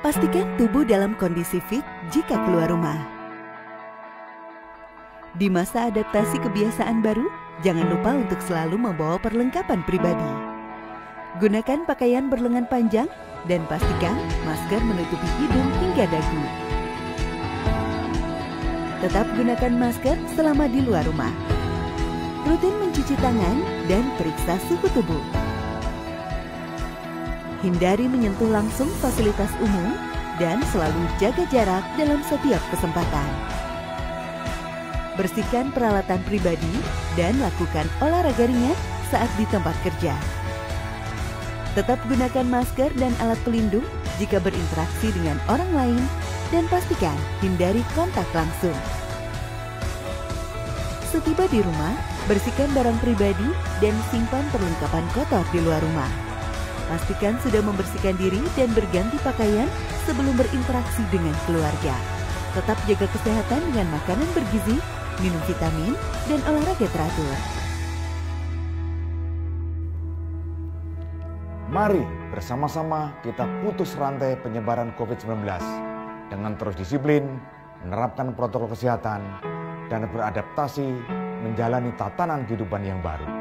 Pastikan tubuh dalam kondisi fit jika keluar rumah. Di masa adaptasi kebiasaan baru, jangan lupa untuk selalu membawa perlengkapan pribadi. Gunakan pakaian berlengan panjang dan pastikan masker menutupi hidung hingga dagu. Tetap gunakan masker selama di luar rumah. Rutin mencuci tangan dan periksa suhu tubuh. Hindari menyentuh langsung fasilitas umum dan selalu jaga jarak dalam setiap kesempatan. Bersihkan peralatan pribadi dan lakukan olahraga ringan saat di tempat kerja. Tetap gunakan masker dan alat pelindung jika berinteraksi dengan orang lain dan pastikan hindari kontak langsung. Setiba di rumah, bersihkan barang pribadi dan simpan perlengkapan kotor di luar rumah. Pastikan sudah membersihkan diri dan berganti pakaian sebelum berinteraksi dengan keluarga. Tetap jaga kesehatan dengan makanan bergizi, minum vitamin, dan olahraga teratur. Mari bersama-sama kita putus rantai penyebaran COVID-19 dengan terus disiplin, menerapkan protokol kesehatan, dan beradaptasi menjalani tatanan kehidupan yang baru.